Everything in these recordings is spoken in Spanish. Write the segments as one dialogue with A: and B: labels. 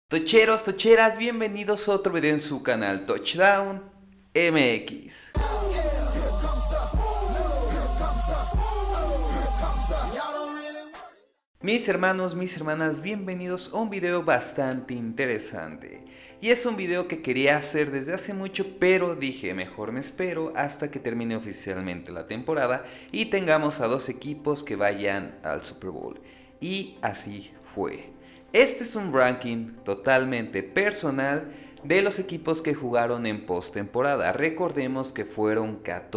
A: Tocheros, tocheras, bienvenidos a otro video en su canal Touchdown MX. Mis hermanos, mis hermanas, bienvenidos a un video bastante interesante. Y es un video que quería hacer desde hace mucho, pero dije mejor me espero hasta que termine oficialmente la temporada y tengamos a dos equipos que vayan al Super Bowl. Y así fue. Este es un ranking totalmente personal de los equipos que jugaron en postemporada. Recordemos que fueron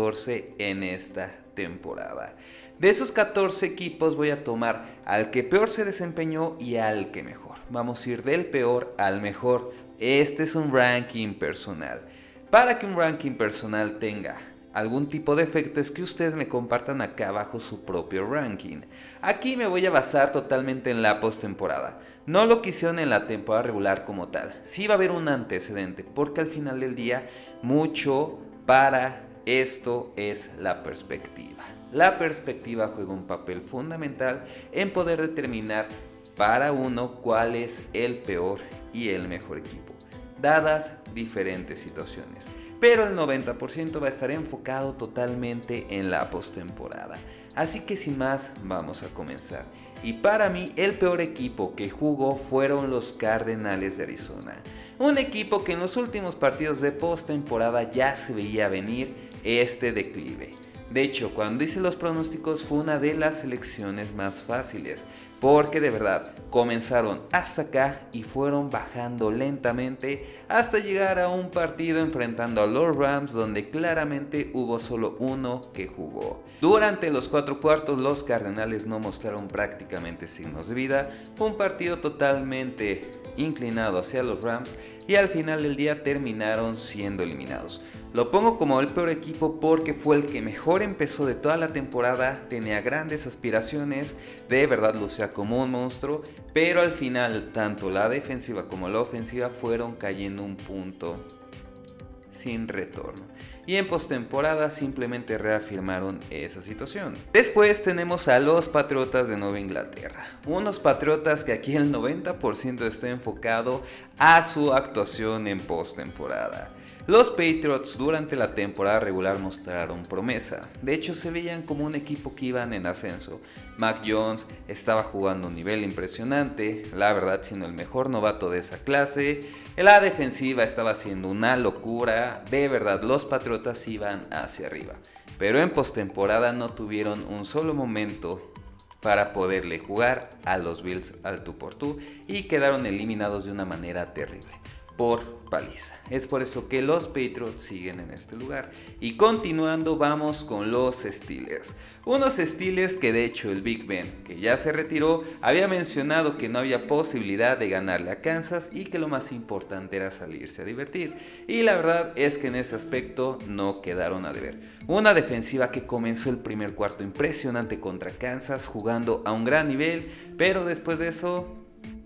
A: 14 en esta temporada. De esos 14 equipos voy a tomar al que peor se desempeñó y al que mejor. Vamos a ir del peor al mejor. Este es un ranking personal. Para que un ranking personal tenga algún tipo de efecto es que ustedes me compartan acá abajo su propio ranking. Aquí me voy a basar totalmente en la postemporada. No lo que hicieron en la temporada regular como tal. Sí va a haber un antecedente porque al final del día mucho para esto es la perspectiva. La perspectiva juega un papel fundamental en poder determinar para uno cuál es el peor y el mejor equipo, dadas diferentes situaciones. Pero el 90% va a estar enfocado totalmente en la postemporada. Así que sin más, vamos a comenzar. Y para mí, el peor equipo que jugó fueron los Cardenales de Arizona. Un equipo que en los últimos partidos de postemporada ya se veía venir este declive. De hecho, cuando hice los pronósticos fue una de las selecciones más fáciles, porque de verdad comenzaron hasta acá y fueron bajando lentamente hasta llegar a un partido enfrentando a los Rams donde claramente hubo solo uno que jugó. Durante los 4 cuartos los Cardenales no mostraron prácticamente signos de vida, fue un partido totalmente inclinado hacia los Rams y al final del día terminaron siendo eliminados. Lo pongo como el peor equipo porque fue el que mejor empezó de toda la temporada, tenía grandes aspiraciones, de verdad lucía como un monstruo, pero al final tanto la defensiva como la ofensiva fueron cayendo un punto sin retorno. Y en postemporada simplemente reafirmaron esa situación. Después tenemos a los Patriotas de Nueva Inglaterra. Unos Patriotas que aquí el 90% está enfocado a su actuación en postemporada. Los Patriots durante la temporada regular mostraron promesa. De hecho se veían como un equipo que iban en ascenso. Mac Jones estaba jugando a un nivel impresionante, la verdad siendo el mejor novato de esa clase. La defensiva estaba siendo una locura, de verdad los Patriotas iban hacia arriba. Pero en postemporada no tuvieron un solo momento para poderle jugar a los Bills al tú por tú y quedaron eliminados de una manera terrible, por paliza. Es por eso que los Patriots siguen en este lugar. Y continuando vamos con los Steelers. Unos Steelers que de hecho el Big Ben, que ya se retiró, había mencionado que no había posibilidad de ganarle a Kansas y que lo más importante era salirse a divertir. Y la verdad es que en ese aspecto no quedaron a deber. Una defensiva que comenzó el primer cuarto impresionante contra Kansas jugando a un gran nivel, pero después de eso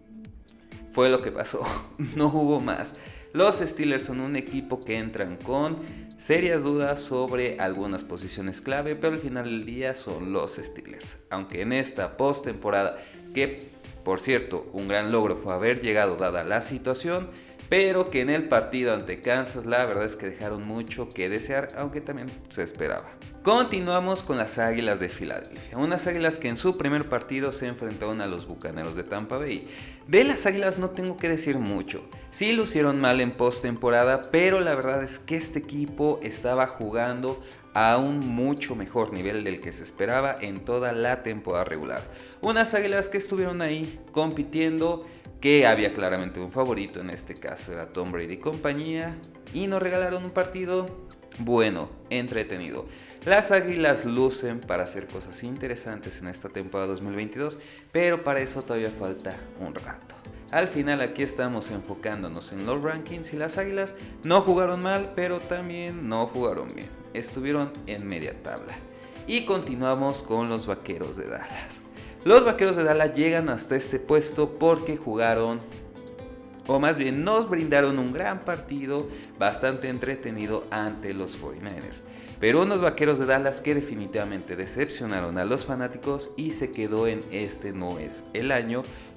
A: fue lo que pasó, no hubo más. Los Steelers son un equipo que entran con serias dudas sobre algunas posiciones clave, pero al final del día son los Steelers. Aunque en esta postemporada, que por cierto un gran logro fue haber llegado dada la situación, pero que en el partido ante Kansas la verdad es que dejaron mucho que desear, aunque también se esperaba. Continuamos con las Águilas de Filadelfia, unas Águilas que en su primer partido se enfrentaron a los Bucaneros de Tampa Bay. De las Águilas no tengo que decir mucho, sí lucieron mal en postemporada, pero la verdad es que este equipo estaba jugando a un mucho mejor nivel del que se esperaba en toda la temporada regular. Unas Águilas que estuvieron ahí compitiendo, que había claramente un favorito, en este caso era Tom Brady y compañía, y nos regalaron un partido bueno, entretenido. Las Águilas lucen para hacer cosas interesantes en esta temporada 2022, pero para eso todavía falta un rato. Al final aquí estamos enfocándonos en los rankings y las Águilas no jugaron mal, pero también no jugaron bien. Estuvieron en media tabla. Y continuamos con los Vaqueros de Dallas. Los Vaqueros de Dallas llegan hasta este puesto porque jugaron, o más bien nos brindaron un gran partido bastante entretenido ante los 49ers. Pero unos Vaqueros de Dallas que definitivamente decepcionaron a los fanáticos y se quedó en este no es el año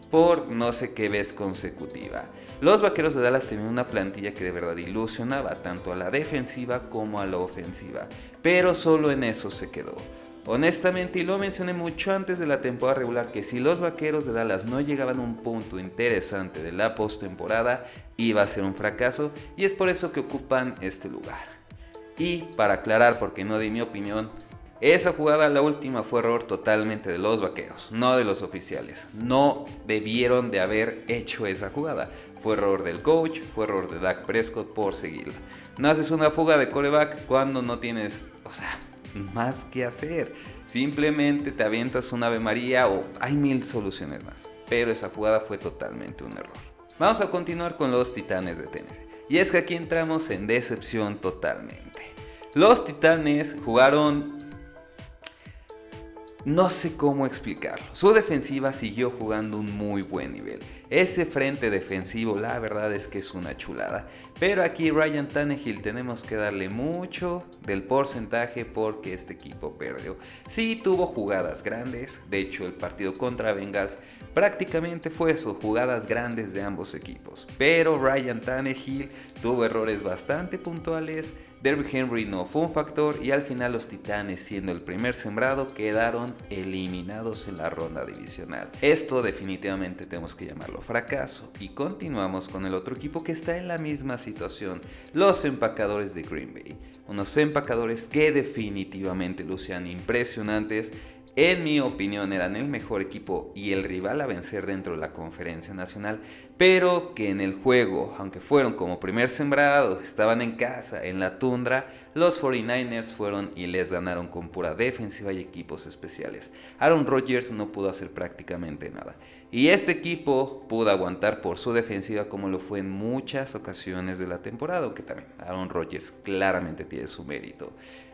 A: por no sé qué vez consecutiva. Los Vaqueros de Dallas tenían una plantilla que de verdad ilusionaba tanto a la defensiva como a la ofensiva, pero solo en eso se quedó. Honestamente, y lo mencioné mucho antes de la temporada regular, que si los Vaqueros de Dallas no llegaban a un punto interesante de la postemporada, iba a ser un fracaso, y es por eso que ocupan este lugar. Y para aclarar, porque no di mi opinión, esa jugada, la última, fue error totalmente de los Vaqueros, no de los oficiales. No debieron de haber hecho esa jugada. Fue error del coach, fue error de Dak Prescott por seguirla. No haces una fuga de quarterback cuando no tienes, más que hacer. Simplemente te avientas un Ave María o hay mil soluciones más. Pero esa jugada fue totalmente un error. Vamos a continuar con los Titanes de Tennessee. Y es que aquí entramos en decepción totalmente. Los Titanes jugaron... No sé cómo explicarlo. Su defensiva siguió jugando un muy buen nivel. Ese frente defensivo, la verdad es que es una chulada. Pero aquí Ryan Tannehill tenemos que darle mucho del porcentaje porque este equipo perdió. Sí tuvo jugadas grandes. De hecho, el partido contra Bengals prácticamente fue eso, jugadas grandes de ambos equipos. Pero Ryan Tannehill tuvo errores bastante puntuales. Derrick Henry no fue un factor y al final los Titanes, siendo el primer sembrado, quedaron eliminados en la ronda divisional. Esto definitivamente tenemos que llamarlo fracaso. Y continuamos con el otro equipo que está en la misma situación, los Empacadores de Green Bay. Unos empacadores que definitivamente lucían impresionantes. En mi opinión eran el mejor equipo y el rival a vencer dentro de la conferencia nacional, pero que en el juego, aunque fueron como primer sembrado, estaban en casa, en la tundra, los 49ers fueron y les ganaron con pura defensiva y equipos especiales. Aaron Rodgers no pudo hacer prácticamente nada. Y este equipo pudo aguantar por su defensiva como lo fue en muchas ocasiones de la temporada, aunque también Aaron Rodgers claramente tiene su mérito.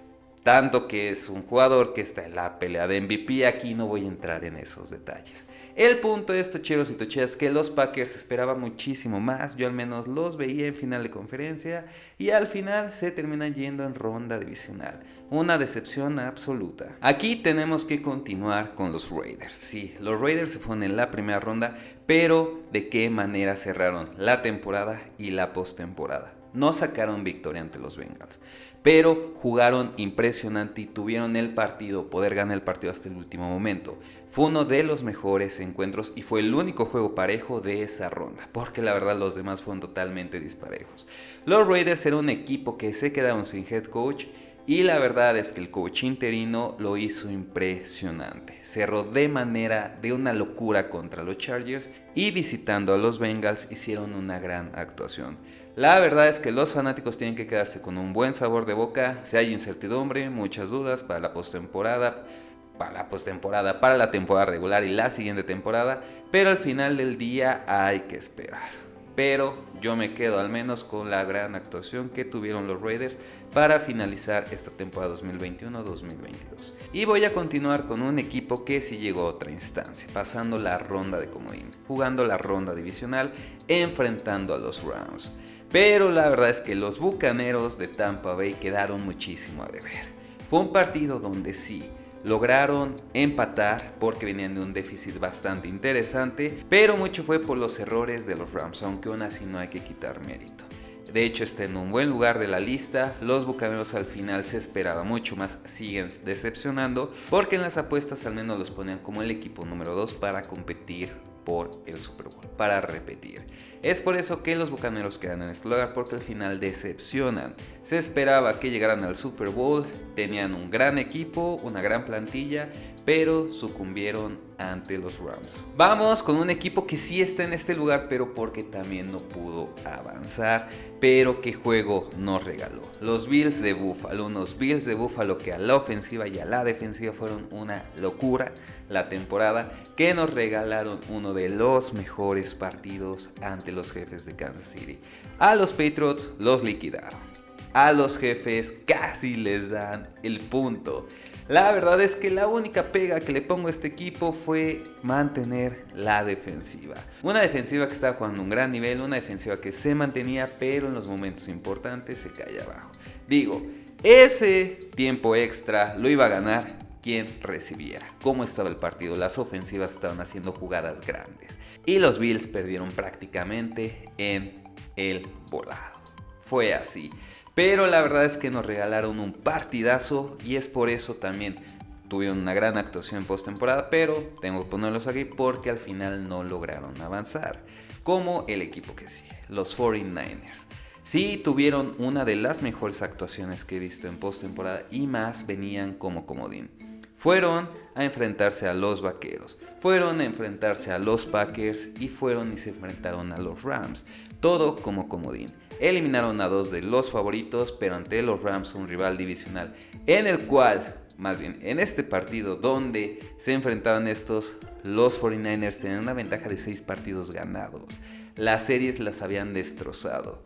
A: Tanto que es un jugador que está en la pelea de MVP, aquí no voy a entrar en esos detalles. El punto de estos cheros y tocheras es que los Packers esperaban muchísimo más, yo al menos los veía en final de conferencia y al final se terminan yendo en ronda divisional. Una decepción absoluta. Aquí tenemos que continuar con los Raiders. Sí, los Raiders se fueron en la primera ronda, pero ¿de qué manera cerraron la temporada y la postemporada? No sacaron victoria ante los Bengals, pero jugaron impresionante y tuvieron el partido, poder ganar el partido hasta el último momento. Fue uno de los mejores encuentros y fue el único juego parejo de esa ronda, porque la verdad los demás fueron totalmente disparejos. Los Raiders eran un equipo que se quedaron sin head coach y la verdad es que el coach interino lo hizo impresionante. Cerró de una locura contra los Chargers y visitando a los Bengals hicieron una gran actuación. La verdad es que los fanáticos tienen que quedarse con un buen sabor de boca. Si hay incertidumbre, muchas dudas para la postemporada, para la temporada regular y la siguiente temporada, pero al final del día hay que esperar. Pero yo me quedo al menos con la gran actuación que tuvieron los Raiders para finalizar esta temporada 2021-2022. Y voy a continuar con un equipo que sí llegó a otra instancia, pasando la ronda de comodín, jugando la ronda divisional, enfrentando a los Rams. Pero la verdad es que los Bucaneros de Tampa Bay quedaron muchísimo a deber. Fue un partido donde sí lograron empatar porque venían de un déficit bastante interesante, pero mucho fue por los errores de los Rams, aunque aún así no hay que quitar mérito. De hecho está en un buen lugar de la lista, los Bucaneros al final se esperaba mucho más, siguen decepcionando porque en las apuestas al menos los ponían como el equipo número 2 para competir por el Super Bowl, para repetir. Es por eso que los Bucaneros quedan en este lugar, porque al final decepcionan. Se esperaba que llegaran al Super Bowl, tenían un gran equipo, una gran plantilla, pero sucumbieron ante los Rams. Vamos con un equipo que sí está en este lugar, pero porque también no pudo avanzar, pero que juego nos regaló. Los Bills de Buffalo, unos Bills de Buffalo que a la ofensiva y a la defensiva fueron una locura la temporada, que nos regalaron uno de los mejores partidos ante los Jefes de Kansas City. A los Patriots los liquidaron, a los Jefes casi les dan el punto. La verdad es que la única pega que le pongo a este equipo fue mantener la defensiva. Una defensiva que estaba jugando un gran nivel, una defensiva que se mantenía, pero en los momentos importantes se cae abajo. Digo, ese tiempo extra lo iba a ganar quien recibiera. ¿Cómo estaba el partido? Las ofensivas estaban haciendo jugadas grandes y los Bills perdieron prácticamente en el volado. Fue así, pero la verdad es que nos regalaron un partidazo y es por eso también tuvieron una gran actuación en postemporada, pero tengo que ponerlos aquí porque al final no lograron avanzar, como el equipo que sigue, los 49ers. Sí, tuvieron una de las mejores actuaciones que he visto en postemporada y más venían como comodín. Fueron a enfrentarse a los Vaqueros, fueron a enfrentarse a los Packers y fueron y se enfrentaron a los Rams, todo como comodín. Eliminaron a dos de los favoritos, pero ante los Rams, un rival divisional, en el cual, más bien en este partido donde se enfrentaban estos, los 49ers tenían una ventaja de 6 partidos ganados. Las series las habían destrozado,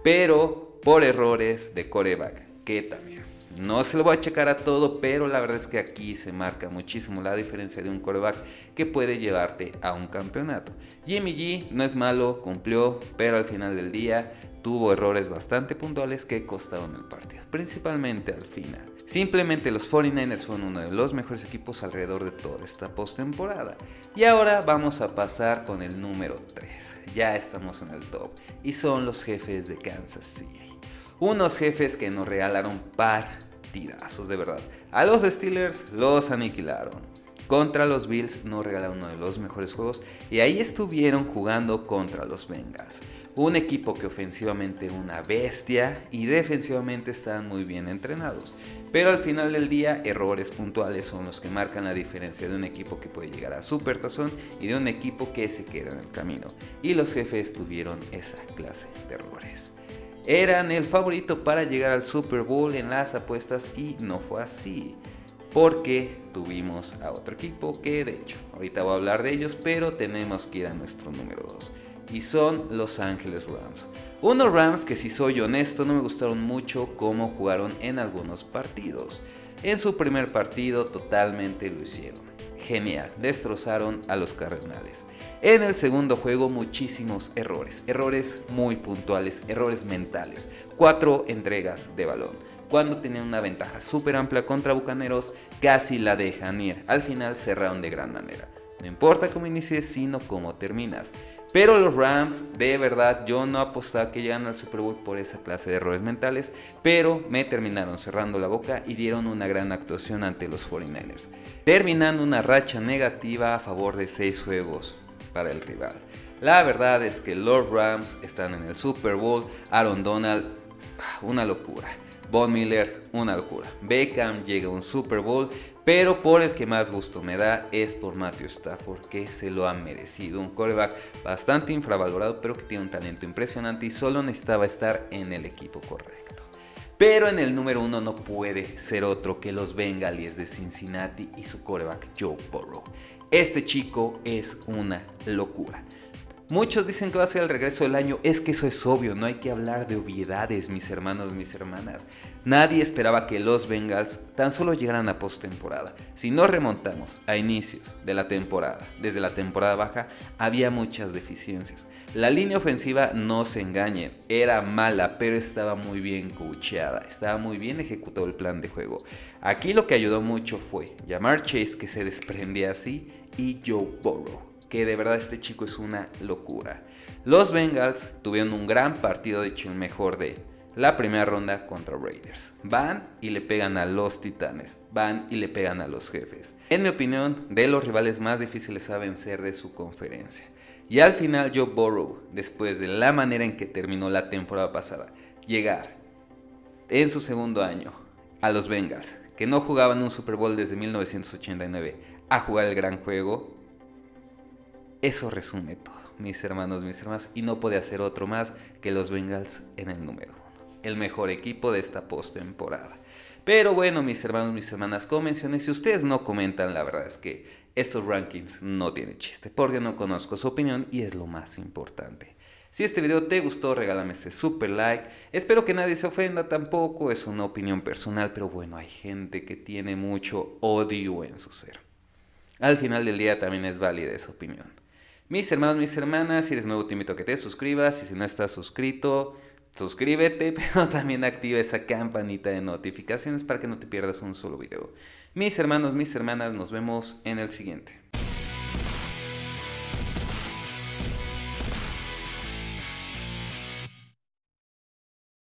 A: pero por errores de quarterback, que también no se lo voy a checar a todo, pero la verdad es que aquí se marca muchísimo la diferencia de un quarterback que puede llevarte a un campeonato. Jimmy G no es malo, cumplió, pero al final del día tuvo errores bastante puntuales que costaron el partido, principalmente al final. Simplemente los 49ers fueron uno de los mejores equipos alrededor de toda esta postemporada. Y ahora vamos a pasar con el número 3. Ya estamos en el top y son los Jefes de Kansas City. Unos Jefes que nos regalaron partidazos, de verdad. A los Steelers los aniquilaron. Contra los Bills nos regalaron uno de los mejores juegos y ahí estuvieron jugando contra los Bengals. Un equipo que ofensivamente era una bestia y defensivamente estaban muy bien entrenados. Pero al final del día, errores puntuales son los que marcan la diferencia de un equipo que puede llegar a supertazón y de un equipo que se queda en el camino. Y los Jefes tuvieron esa clase de errores. Eran el favorito para llegar al Super Bowl en las apuestas y no fue así. Porque tuvimos a otro equipo que de hecho, ahorita voy a hablar de ellos, pero tenemos que ir a nuestro número 2. Y son Los Ángeles Rams. Unos Rams que si soy honesto no me gustaron mucho cómo jugaron en algunos partidos. En su primer partido totalmente lo hicieron. Genial, destrozaron a los Cardenales. En el segundo juego muchísimos errores muy puntuales, errores mentales. 4 entregas de balón. Cuando tenían una ventaja súper amplia contra Bucaneros, casi la dejan ir. Al final cerraron de gran manera. No importa cómo inicies, sino cómo terminas. Pero los Rams, de verdad, yo no apostaba que llegan al Super Bowl por esa clase de errores mentales, pero me terminaron cerrando la boca y dieron una gran actuación ante los 49ers, terminando una racha negativa a favor de 6 juegos para el rival. La verdad es que los Rams están en el Super Bowl, Aaron Donald, una locura. Von Miller, una locura. Beckham llega a un Super Bowl, pero por el que más gusto me da es por Matthew Stafford, que se lo ha merecido. Un quarterback bastante infravalorado, pero que tiene un talento impresionante y solo necesitaba estar en el equipo correcto. Pero en el número 1 no puede ser otro que los Bengalíes de Cincinnati y su quarterback Joe Burrow. Este chico es una locura. Muchos dicen que va a ser el regreso del año, es que eso es obvio, no hay que hablar de obviedades, mis hermanos, mis hermanas. Nadie esperaba que los Bengals tan solo llegaran a postemporada. Si nos remontamos a inicios de la temporada, desde la temporada baja, había muchas deficiencias. La línea ofensiva, no se engañen, era mala, pero estaba muy bien coacheada, estaba muy bien ejecutado el plan de juego. Aquí lo que ayudó mucho fue Ja'Marr Chase, que se desprendía así, y Joe Burrow, que de verdad este chico es una locura. Los Bengals tuvieron un gran partido, de hecho el mejor de la primera ronda contra Raiders. Van y le pegan a los Titanes, van y le pegan a los Jefes. En mi opinión, de los rivales más difíciles a vencer de su conferencia. Y al final Joe Burrow, después de la manera en que terminó la temporada pasada, llegar en su segundo año a los Bengals, que no jugaban un Super Bowl desde 1989, a jugar el gran juego. Eso resume todo, mis hermanos, mis hermanas, y no puede hacer otro más que los Bengals en el número 1, el mejor equipo de esta postemporada. Pero bueno, mis hermanos, mis hermanas, como mencioné, si ustedes no comentan, la verdad es que estos rankings no tienen chiste, porque no conozco su opinión y es lo más importante. Si este video te gustó, regálame ese super like. Espero que nadie se ofenda tampoco, es una opinión personal, pero bueno, hay gente que tiene mucho odio en su ser. Al final del día también es válida esa opinión. Mis hermanos, mis hermanas, si eres nuevo te invito a que te suscribas y si no estás suscrito, suscríbete, pero también activa esa campanita de notificaciones para que no te pierdas un solo video. Mis hermanos, mis hermanas, nos vemos en el siguiente.